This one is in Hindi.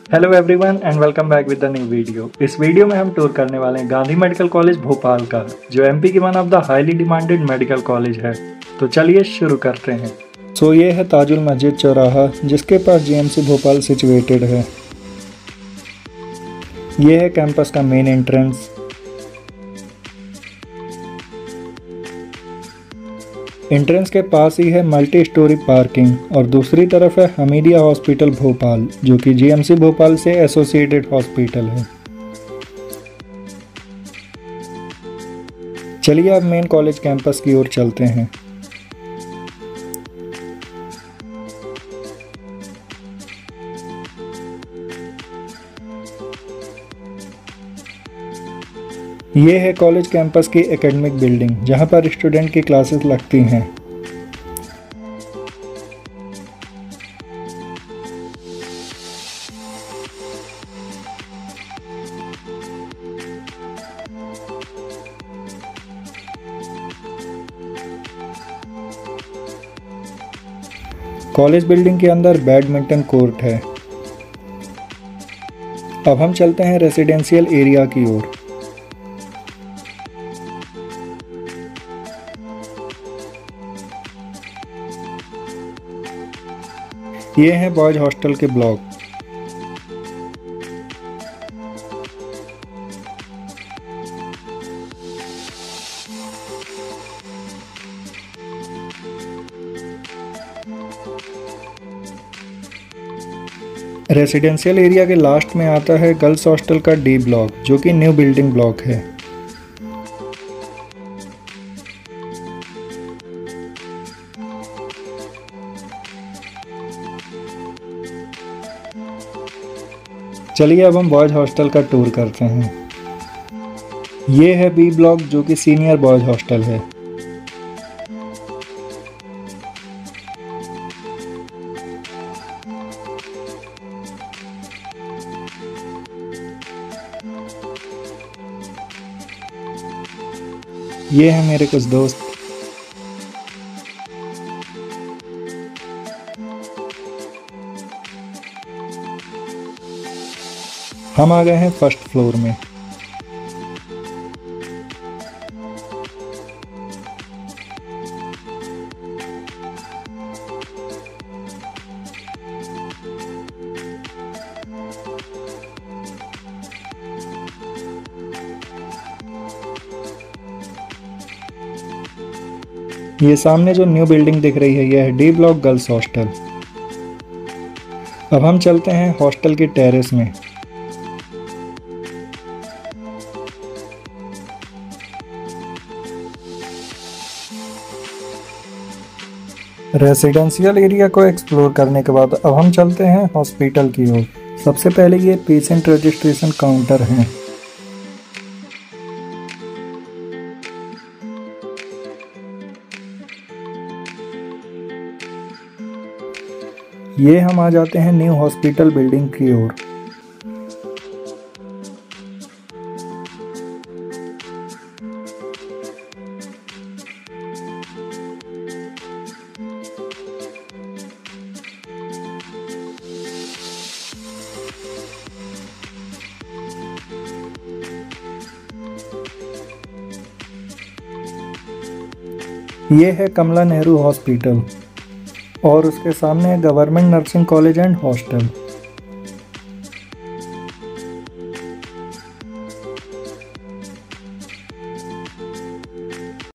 Hello everyone and welcome back with the new video. इस वीडियो में हम टूर करने वाले हैं गांधी मेडिकल कॉलेज भोपाल का, जो एमपी की one of the highly demanded medical college है। तो चलिए शुरू करते हैं। ये है ताजुल मस्जिद चौराहा, जिसके पास जीएमसी भोपाल सिचुएटेड है। ये है कैंपस का मेन एंट्रेंस। एंट्रेंस के पास ही है मल्टी स्टोरी पार्किंग और दूसरी तरफ है हमीदिया हॉस्पिटल भोपाल, जो कि जीएमसी भोपाल से एसोसिएटेड हॉस्पिटल है। चलिए अब मेन कॉलेज कैंपस की ओर चलते हैं। ये है कॉलेज कैंपस की एकेडमिक बिल्डिंग, जहां पर स्टूडेंट की क्लासेस लगती हैं। कॉलेज बिल्डिंग के अंदर बैडमिंटन कोर्ट है। अब हम चलते हैं रेजिडेंशियल एरिया की ओर। ये हैं बॉयज हॉस्टल के ब्लॉक। रेजिडेंशियल एरिया के लास्ट में आता है गर्ल्स हॉस्टल का डी ब्लॉक, जो कि न्यू बिल्डिंग ब्लॉक है। चलिए अब हम बॉयज हॉस्टल का टूर करते हैं। ये है बी ब्लॉक, जो कि सीनियर बॉयज हॉस्टल है। ये है मेरे कुछ दोस्त। हम आ गए हैं फर्स्ट फ्लोर में। ये सामने जो न्यू बिल्डिंग दिख रही है, यह है डी ब्लॉक गर्ल्स हॉस्टल। अब हम चलते हैं हॉस्टल के टेरेस में। रेजिडेंशियल एरिया को एक्सप्लोर करने के बाद अब हम चलते हैं हॉस्पिटल की ओर। सबसे पहले ये पेशेंट रजिस्ट्रेशन काउंटर है। ये हम आ जाते हैं न्यू हॉस्पिटल बिल्डिंग की ओर। ये है कमला नेहरू हॉस्पिटल और उसके सामने government nursing college and hostel.